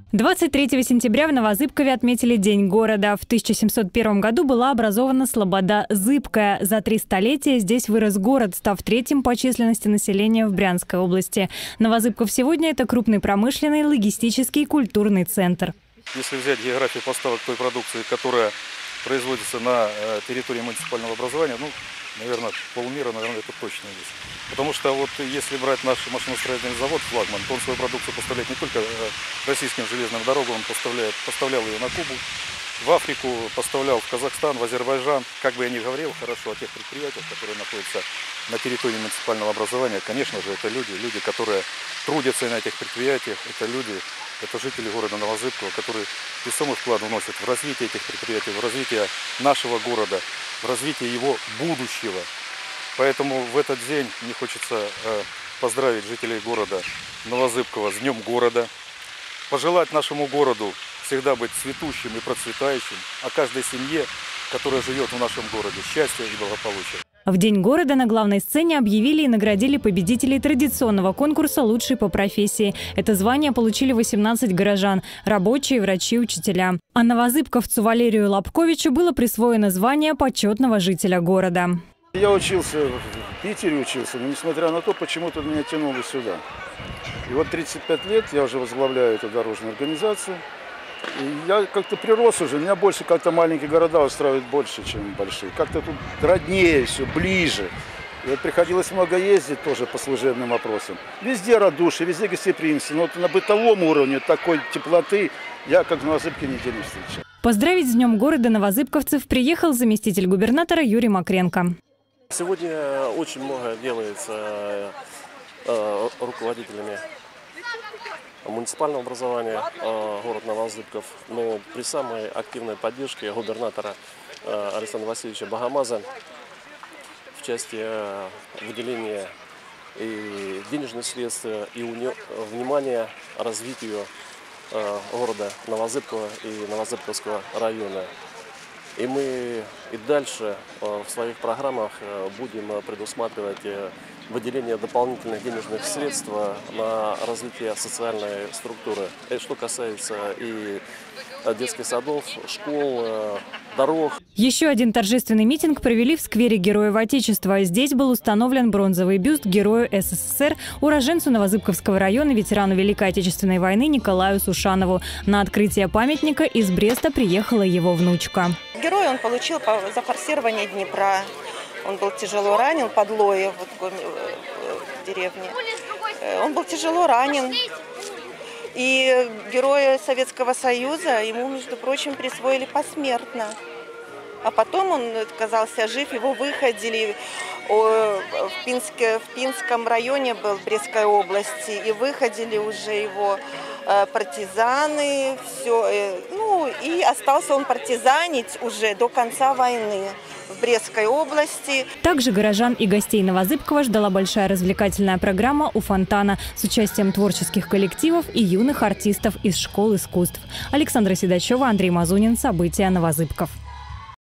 23 сентября в Новозыбкове отметили День города. В 1701 году была образована Слобода Зыбкая. За 3 столетия здесь вырос город, став 3-м по численности населения в Брянской области. Новозыбков сегодня – это крупный промышленный, логистический и культурный центр. Если взять географию поставок той продукции, которая производится на территории муниципального образования, наверное, полмира, это точно есть. Потому что вот если брать наш машиностроительный завод «Флагман», то он свою продукцию поставляет не только российским железным дорогам, он поставлял ее на Кубу, в Африку, поставлял в Казахстан, в Азербайджан. Как бы я ни говорил хорошо о тех предприятиях, которые находятся на территории муниципального образования, конечно же, это люди, которые трудятся на этих предприятиях, это жители города Новозыбкова, которые весомый вклад вносят в развитие этих предприятий, в развитие нашего города, в развитие его будущего. Поэтому в этот день мне хочется поздравить жителей города Новозыбкова с Днем города, пожелать нашему городу всегда быть цветущим и процветающим, а каждой семье, которая живет в нашем городе, счастья и благополучия. В День города на главной сцене объявили и наградили победителей традиционного конкурса «Лучший по профессии». Это звание получили 18 горожан – рабочие, врачи, учителя. А новозыбковцу Валерию Лобковичу было присвоено звание почетного жителя города. Я учился в Питере, но несмотря на то, почему-то меня тянуло сюда. И вот 35 лет я уже возглавляю эту дорожную организацию. И я как-то прирос уже, меня больше как-то маленькие города устраивают больше, чем большие. Как-то тут роднее все, ближе. И вот приходилось много ездить тоже по служебным вопросам. Везде радушие, везде гостеприимство. Но вот на бытовом уровне такой теплоты я как в Новозыбке нигде не встречал. Поздравить с Днем города новозыбковцев приехал заместитель губернатора Юрий Макренко. Сегодня очень много делается руководителями муниципального образования город Новозыбков, но при самой активной поддержке губернатора Александра Васильевича Богомаза в части выделения и денежных средств и внимания развитию города Новозыбкова и Новозыбковского района. И мы и дальше в своих программах будем предусматривать выделение дополнительных денежных средств на развитие социальной структуры. Это что касается и детских садов, школ, дорог. Еще один торжественный митинг провели в сквере Героев Отечества. Здесь был установлен бронзовый бюст Герою СССР, уроженцу Новозыбковского района, ветерану Великой Отечественной войны Николаю Сушанову. На открытие памятника из Бреста приехала его внучка. Герой он получил за форсирование Днепра. Он был тяжело ранен под Лоев, в деревне. Он был тяжело ранен. И Героя Советского Союза ему, между прочим, присвоили посмертно. А потом он оказался жив, его выходили в Пинском районе, был в Брестской области, и выходили уже его партизаны, все, и остался он партизанить уже до конца войны в Брестской области. Также горожан и гостей Новозыбкова ждала большая развлекательная программа у фонтана с участием творческих коллективов и юных артистов из школ искусств. Александра Седачева, Андрей Мазунин. События Новозыбков.